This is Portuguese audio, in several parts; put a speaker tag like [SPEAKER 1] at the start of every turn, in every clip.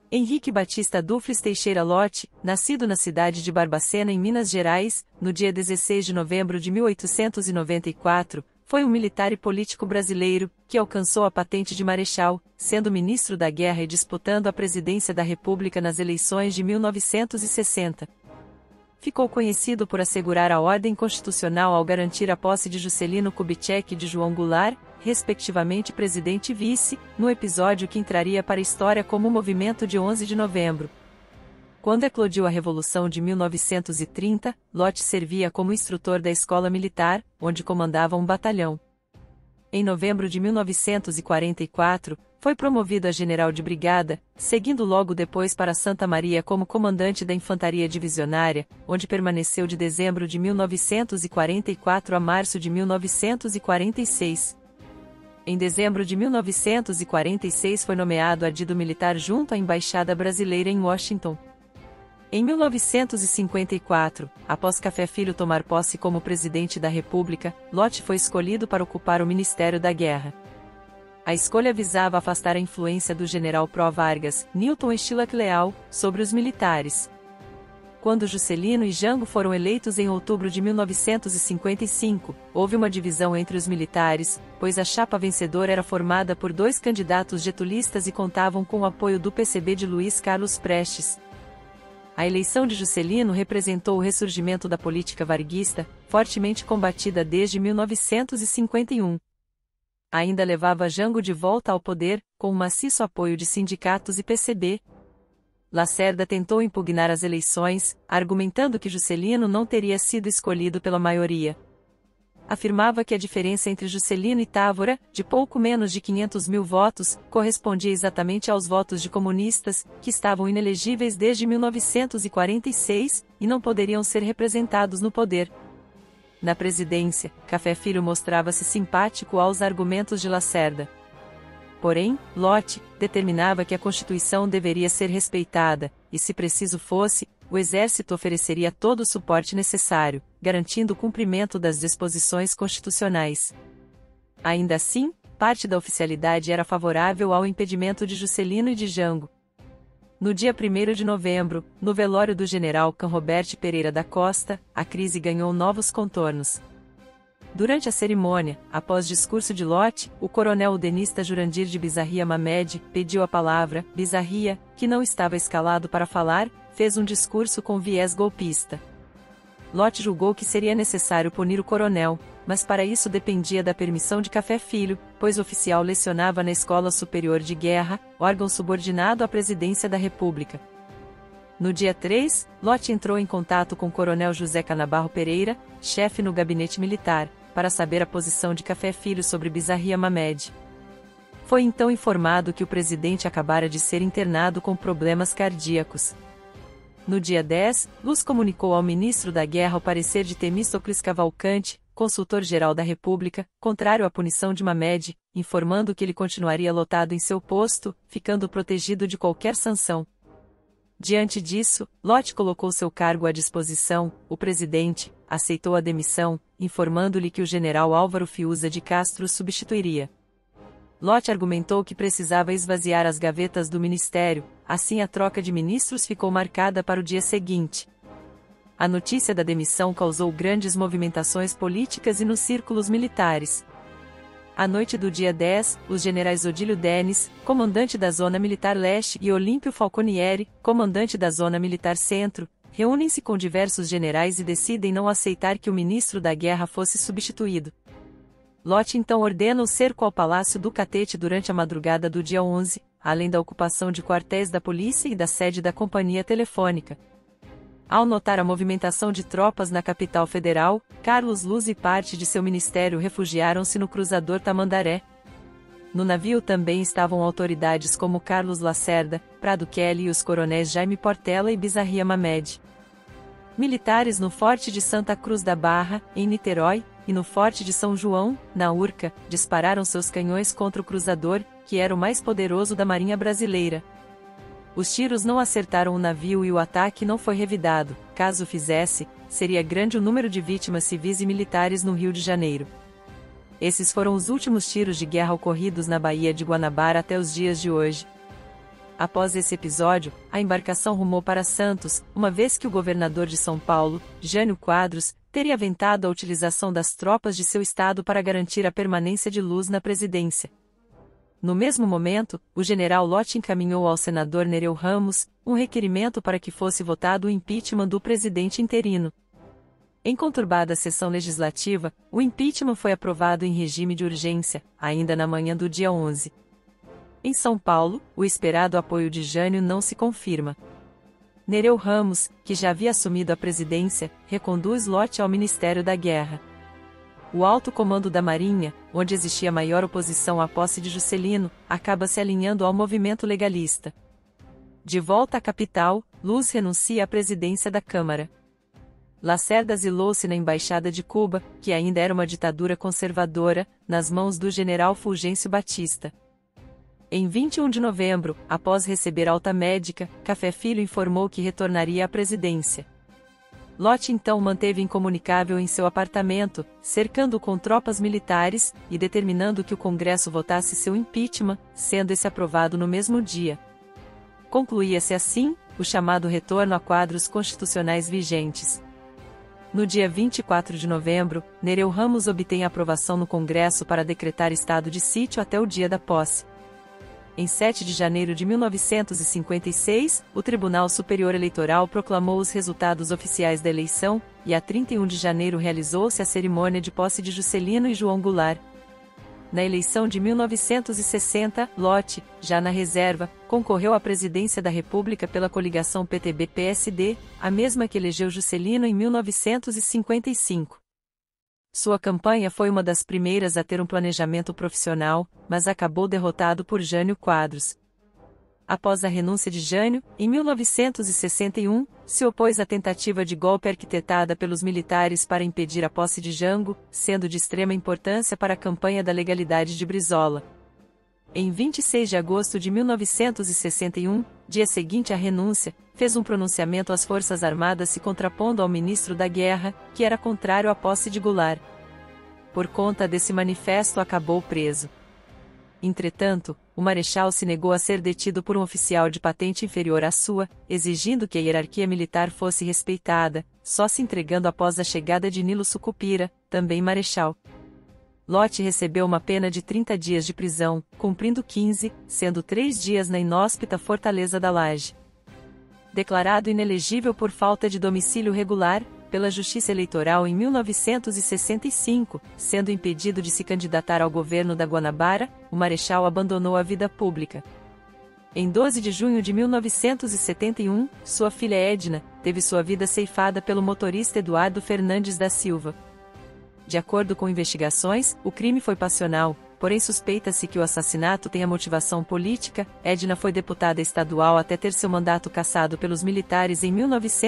[SPEAKER 1] Henrique Batista Dufles Teixeira Lott, nascido na cidade de Barbacena, em Minas Gerais, no dia 16 de novembro de 1894, foi um militar e político brasileiro, que alcançou a patente de marechal, sendo ministro da Guerra e disputando a presidência da República nas eleições de 1960. Ficou conhecido por assegurar a ordem constitucional ao garantir a posse de Juscelino Kubitschek e de João Goulart, respectivamente presidente e vice, no episódio que entraria para a história como o Movimento de 11 de Novembro. Quando eclodiu a Revolução de 1930, Lott servia como instrutor da Escola Militar, onde comandava um batalhão. Em novembro de 1944, foi promovido a general de brigada, seguindo logo depois para Santa Maria como comandante da Infantaria Divisionária, onde permaneceu de dezembro de 1944 a março de 1946. Em dezembro de 1946 foi nomeado adido militar junto à Embaixada Brasileira em Washington. Em 1954, após Café Filho tomar posse como presidente da República, Lott foi escolhido para ocupar o Ministério da Guerra. A escolha visava afastar a influência do general Pró Vargas, Newton Estilac Leal, sobre os militares. Quando Juscelino e Jango foram eleitos em outubro de 1955, houve uma divisão entre os militares, pois a chapa vencedora era formada por dois candidatos getulistas e contavam com o apoio do PCB de Luiz Carlos Prestes. A eleição de Juscelino representou o ressurgimento da política varguista, fortemente combatida desde 1951. Ainda levava Jango de volta ao poder, com o maciço apoio de sindicatos e PCB. Lacerda tentou impugnar as eleições, argumentando que Juscelino não teria sido escolhido pela maioria. Afirmava que a diferença entre Juscelino e Távora, de pouco menos de 500 mil votos, correspondia exatamente aos votos de comunistas, que estavam inelegíveis desde 1946, e não poderiam ser representados no poder. Na presidência, Café Filho mostrava-se simpático aos argumentos de Lacerda. Porém, Lott determinava que a Constituição deveria ser respeitada, e se preciso fosse, o Exército ofereceria todo o suporte necessário, garantindo o cumprimento das disposições constitucionais. Ainda assim, parte da oficialidade era favorável ao impedimento de Juscelino e de Jango. No dia 1º de novembro, no velório do general Canrobert Pereira da Costa, a crise ganhou novos contornos. Durante a cerimônia, após discurso de Lott, o coronel udenista Jurandir de Bizarria Mamed pediu a palavra. Bizarria, que não estava escalado para falar, fez um discurso com viés golpista. Lott julgou que seria necessário punir o coronel, mas para isso dependia da permissão de Café Filho, pois o oficial lecionava na Escola Superior de Guerra, órgão subordinado à Presidência da República. No dia 3, Lott entrou em contato com o coronel José Canabarro Pereira, chefe no gabinete militar, para saber a posição de Café Filho sobre Bizarria Mamed. Foi então informado que o presidente acabara de ser internado com problemas cardíacos. No dia 10, Luz comunicou ao ministro da Guerra o parecer de Temístocles Cavalcante, consultor-geral da República, contrário à punição de Mamed, informando que ele continuaria lotado em seu posto, ficando protegido de qualquer sanção. Diante disso, Lott colocou seu cargo à disposição. O presidente aceitou a demissão, informando-lhe que o general Álvaro Fiuza de Castro o substituiria. Lott argumentou que precisava esvaziar as gavetas do ministério, assim a troca de ministros ficou marcada para o dia seguinte. A notícia da demissão causou grandes movimentações políticas e nos círculos militares. À noite do dia 10, os generais Odílio Denis, comandante da Zona Militar Leste, e Olímpio Falconieri, comandante da Zona Militar Centro, reúnem-se com diversos generais e decidem não aceitar que o ministro da Guerra fosse substituído. Lott então ordena o cerco ao Palácio do Catete durante a madrugada do dia 11, além da ocupação de quartéis da polícia e da sede da Companhia Telefônica. Ao notar a movimentação de tropas na capital federal, Carlos Luz e parte de seu ministério refugiaram-se no cruzador Tamandaré. No navio também estavam autoridades como Carlos Lacerda, Prado Kelly e os coronéis Jaime Portela e Bizarria Mamed. Militares no Forte de Santa Cruz da Barra, em Niterói, e no Forte de São João, na Urca, dispararam seus canhões contra o cruzador, que era o mais poderoso da Marinha Brasileira. Os tiros não acertaram o navio e o ataque não foi revidado. Caso fizesse, seria grande o número de vítimas civis e militares no Rio de Janeiro. Esses foram os últimos tiros de guerra ocorridos na Baía de Guanabara até os dias de hoje. Após esse episódio, a embarcação rumou para Santos, uma vez que o governador de São Paulo, Jânio Quadros, teria aventado a utilização das tropas de seu estado para garantir a permanência de Luz na presidência. No mesmo momento, o general Lott encaminhou ao senador Nereu Ramos um requerimento para que fosse votado o impeachment do presidente interino. Em conturbada sessão legislativa, o impeachment foi aprovado em regime de urgência, ainda na manhã do dia 11. Em São Paulo, o esperado apoio de Jânio não se confirma. Nereu Ramos, que já havia assumido a presidência, reconduz Lott ao Ministério da Guerra. O alto comando da Marinha, onde existia maior oposição à posse de Juscelino, acaba se alinhando ao movimento legalista. De volta à capital, Luz renuncia à presidência da Câmara. Lacerda exilou-se na Embaixada de Cuba, que ainda era uma ditadura conservadora, nas mãos do general Fulgêncio Batista. Em 21 de novembro, após receber alta médica, Café Filho informou que retornaria à presidência. Lott então manteve incomunicável em seu apartamento, cercando-o com tropas militares, e determinando que o Congresso votasse seu impeachment, sendo esse aprovado no mesmo dia. Concluía-se assim, o chamado retorno a quadros constitucionais vigentes. No dia 24 de novembro, Nereu Ramos obtém aprovação no Congresso para decretar estado de sítio até o dia da posse. Em 7 de janeiro de 1956, o Tribunal Superior Eleitoral proclamou os resultados oficiais da eleição, e a 31 de janeiro realizou-se a cerimônia de posse de Juscelino e João Goulart. Na eleição de 1960, Lott, já na reserva, concorreu à presidência da República pela coligação PTB-PSD, a mesma que elegeu Juscelino em 1955. Sua campanha foi uma das primeiras a ter um planejamento profissional, mas acabou derrotado por Jânio Quadros. Após a renúncia de Jânio, em 1961, se opôs à tentativa de golpe arquitetada pelos militares para impedir a posse de Jango, sendo de extrema importância para a campanha da legalidade de Brizola. Em 26 de agosto de 1961, dia seguinte à renúncia, fez um pronunciamento às Forças Armadas se contrapondo ao ministro da Guerra, que era contrário à posse de Goulart. Por conta desse manifesto acabou preso. Entretanto, o marechal se negou a ser detido por um oficial de patente inferior à sua, exigindo que a hierarquia militar fosse respeitada, só se entregando após a chegada de Nilo Sucupira, também marechal. Lott recebeu uma pena de 30 dias de prisão, cumprindo 15, sendo 3 dias na inóspita Fortaleza da Laje. Declarado inelegível por falta de domicílio regular, pela Justiça Eleitoral em 1965, sendo impedido de se candidatar ao governo da Guanabara, o marechal abandonou a vida pública. Em 12 de junho de 1971, sua filha Edna teve sua vida ceifada pelo motorista Eduardo Fernandes da Silva. De acordo com investigações, o crime foi passional, porém suspeita-se que o assassinato tenha motivação política. Edna foi deputada estadual até ter seu mandato cassado pelos militares em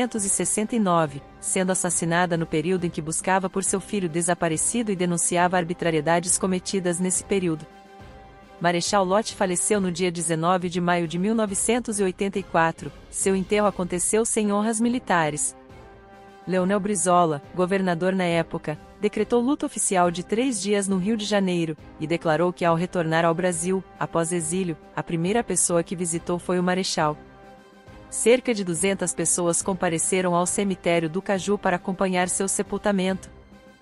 [SPEAKER 1] 1969, sendo assassinada no período em que buscava por seu filho desaparecido e denunciava arbitrariedades cometidas nesse período. Marechal Lott faleceu no dia 19 de maio de 1984, seu enterro aconteceu sem honras militares. Leonel Brizola, governador na época, decretou luto oficial de 3 dias no Rio de Janeiro, e declarou que ao retornar ao Brasil, após exílio, a primeira pessoa que visitou foi o marechal. Cerca de 200 pessoas compareceram ao cemitério do Caju para acompanhar seu sepultamento.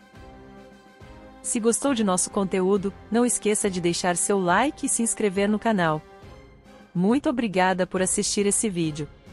[SPEAKER 1] Se gostou de nosso conteúdo, não esqueça de deixar seu like e se inscrever no canal. Muito obrigada por assistir esse vídeo.